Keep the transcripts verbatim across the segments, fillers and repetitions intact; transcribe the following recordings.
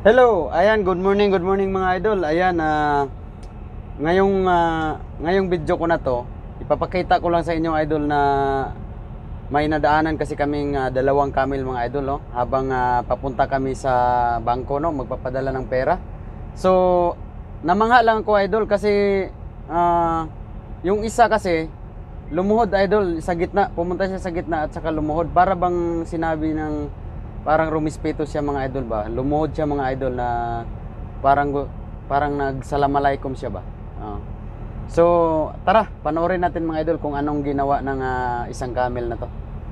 Hello, ayan, good morning, good morning mga idol. Ayan, uh, ngayong uh, ngayong video ko na to, ipapakita ko lang sa inyo idol na may nadaanan kasi kaming uh, dalawang camel mga idol, no? Habang uh, papunta kami sa bangko, no, magpapadala ng pera. So, namangha lang ko idol kasi uh, yung isa kasi lumuhod idol sa gitna, pumunta siya sa gitna at saka lumuhod para bang sinabi ng parang rumispeto siya mga idol ba, lumuhod siya mga idol na parang parang nagsalaamalaikum siya ba. Uh. So tara, panoorin natin mga idol kung anong ginawa ng uh, isang camel na to.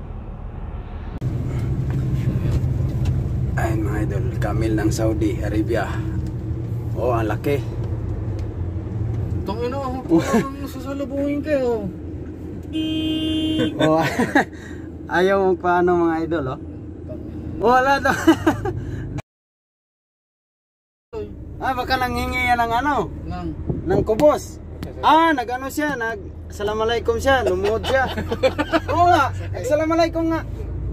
Ayun mga idol, camel ng Saudi Arabia. Oh, ang laki. Tangina ako, parang sasalubungin kayo. Oh, ayaw mo paano mga idol, oh. Wala to. Ah, baka nanghingi yan ng ano? Nang ng kubos. Ah, nag-ano siya, nag Assalamualaikum siya, lumuhod siya. Oo nga, Assalamualaikum nga.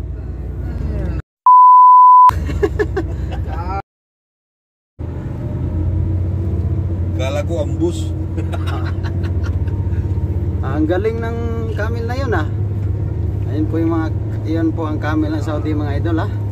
Kala ko ambus. Ah, ang galing ng camel na yun ah. Ayun po yung mga, iyon po ang camel ng Saudi mga idol ah.